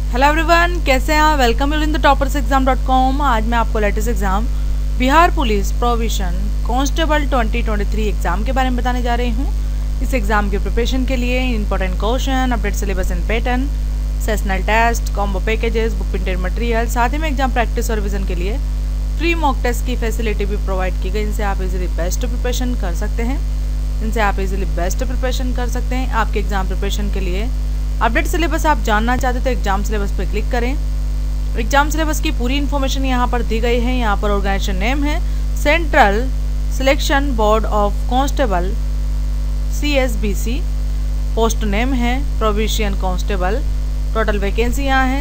Hello everyone, कैसे हैं आप। Welcome you in the toppersexam.com। आज मैं आपको latest exam Bihar police provision constable 2023 exam के बारे में बताने जा रही हूँ। इस एग्जाम की प्रिपरेशन के लिए important question, update syllabus and pattern, sessional test, combo packages, book printed material, साथ ही में एग्जाम प्रैक्टिस और रिविजन के लिए फ्री मॉक टेस्ट की फैसिलिटी भी प्रोवाइड की गई। इनसे आप इजीली बेस्ट प्रिपरेशन कर सकते हैं। आपके एग्जाम प्रिपरेशन के लिए अपडेट सिलेबस आप जानना चाहते तो एग्जाम सिलेबस पर क्लिक करें। एग्जाम सिलेबस की पूरी इन्फॉर्मेशन यहाँ पर दी गई है। यहाँ पर ऑर्गेनाइजेशन नेम है central selection board of constable CSBC, post name है प्रोविशियन कांस्टेबल, टोटल वैकेंसी यहाँ है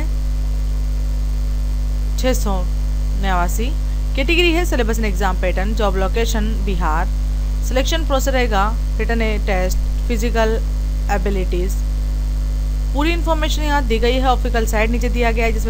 689, कैटेगरी है syllabus and exam pattern, job location Bihar, selection process रहेगा रिटन टेस्ट, फिजिकल एबिलिटीज। पूरी इन्फॉर्मेशन यहाँ दी गई है। ऑफिशियल साइट नीचे दिया गया है जिसमें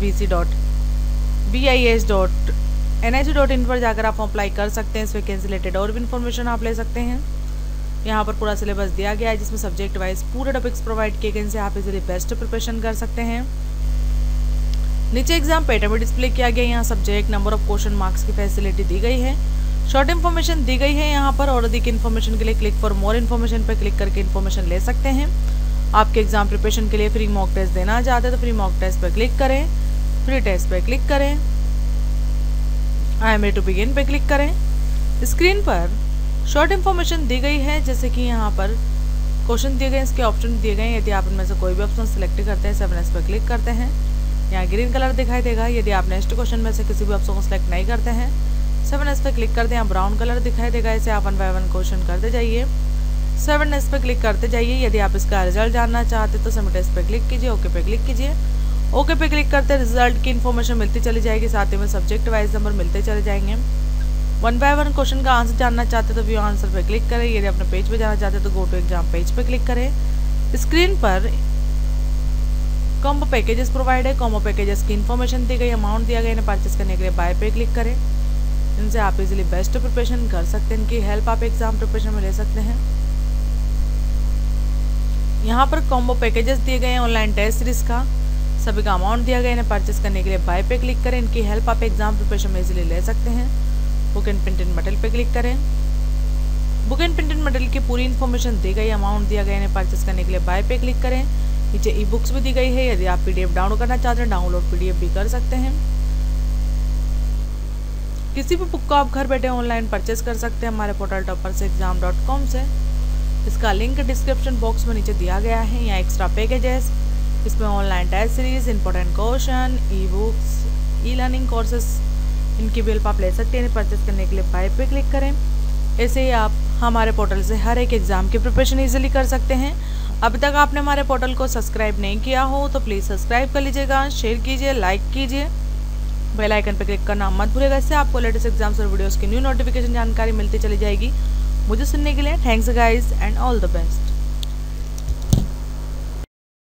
csbc.bis.nic.in पर जाकर आप अप्लाई कर सकते हैं। इस वैकेंसी रिलेटेड और भी इन्फॉर्मेशन आप ले सकते हैं। यहाँ पर पूरा सिलेबस दिया गया है जिसमें सब्जेक्ट वाइज पूरे टॉपिक्स प्रोवाइड किए गए, इनसे आप इजीली बेस्ट प्रिपरेशन कर सकते हैं। नीचे एग्जाम पैटर्न में डिस्प्ले किया गया। यहाँ subject, number of question, marks की फैसिलिटी दी गई है। शॉर्ट इन्फॉर्मेशन दी गई है यहाँ पर। और अधिक इन्फॉर्मेशन के लिए क्लिक फॉर मोर इन्फॉर्मेशन पर क्लिक करके इन्फॉर्मेशन ले सकते हैं। आपके एग्जाम प्रिपरेशन के लिए फ्री मॉक टेस्ट देना चाहते हैं तो फ्री मॉक टेस्ट पर क्लिक करें, फ्री टेस्ट पर क्लिक करें, I am ready to begin पे क्लिक करें। स्क्रीन पर शॉर्ट इन्फॉर्मेशन दी गई है, जैसे कि यहाँ पर क्वेश्चन दिए गए, इसके ऑप्शन दिए गए हैं। यदि आप इनमें से कोई भी ऑप्शन सेलेक्ट करते हैं, 7S पर क्लिक करते हैं, यहाँ ग्रीन कलर दिखाई देगा। यदि आप नेक्स्ट क्वेश्चन में से किसी भी ऑप्शन को सिलेक्ट नहीं करते हैं, 7S पर क्लिक करते हैं, यहाँ ब्राउन कलर दिखाई देगा। इसे आप 1 बाय 1 क्वेश्चन करते जाइए, 7S पे क्लिक करते जाइए। यदि आप इसका रिजल्ट जानना चाहते तो सबमिट पे क्लिक कीजिए, ओके पे क्लिक कीजिए। ओके पे क्लिक करते रिजल्ट की इन्फॉर्मेशन मिलती चली जाएगी, साथ ही में सब्जेक्ट वाइज नंबर मिलते चले जाएंगे। 1 बाय 1 क्वेश्चन का आंसर जानना चाहते तो व्यू आंसर पे क्लिक करें। यदि अपने पेज पे जाना चाहते तो गो टू एग्जाम पेज पे क्लिक करें। स्क्रीन पर कॉम्बो पैकेजेस प्रोवाइड है। कॉम्बो पैकेजेस की इन्फॉर्मेशन दी गई, अमाउंट दिया गया, इन्हें परचेस करने के लिए बाय पे क्लिक करें। इनसे आप इजीली बेस्ट प्रिपरेशन कर सकते हैं। इनकी हेल्प आप एग्जाम प्रिपरेशन में ले सकते हैं। यहाँ पर कॉम्बो पैकेजेस दिए गए हैं ऑनलाइन टेस्ट सीरीज का, सभी का अमाउंट दिया गया है। इन्हें परचेस करने के लिए बाय पे क्लिक करें। इनकी हेल्प आप एग्जाम प्रिपरेशन में इजीली ले सकते हैं। बुक एंड प्रिंटेड मटेरियल पे क्लिक करें। बुक एंड प्रिंटेड मटेरियल की पूरी इन्फॉर्मेशन दी गई, अमाउंट दिया गया, इन्हें परचेस करने के लिए बाय पे क्लिक करें। नीचे ई बुक्स भी दी गई है। यदि आप PDF डाउनलोड करना चाहते हैं, डाउनलोड PDF भी कर सकते हैं। किसी भी बुक को आप घर बैठे ऑनलाइन परचेस कर सकते हैं हमारे पोर्टल toppersexam.com से। इसका लिंक डिस्क्रिप्शन बॉक्स में नीचे दिया गया है। यहाँ एक्स्ट्रा पैकेजेस, इसमें online test series, important question, e books, e learning courses, इनकी भी हेल्प आप ले सकते हैं। परचेस करने के लिए बाय पे क्लिक करें। ऐसे ही आप हमारे पोर्टल से हर एक एग्जाम की प्रिपरेशन इजीली कर सकते हैं। अभी तक आपने हमारे पोर्टल को सब्सक्राइब नहीं किया हो तो प्लीज़ सब्सक्राइब कर लीजिएगा, शेयर कीजिए, लाइक कीजिए, बेल आइकन पर क्लिक करना मत भूलिएगा। इससे आपको लेटेस्ट एग्जाम्स और वीडियोज़ की न्यू नोटिफिकेशन जानकारी मिलती चली जाएगी। मुझे सुनने के लिए thanks guys and all the best.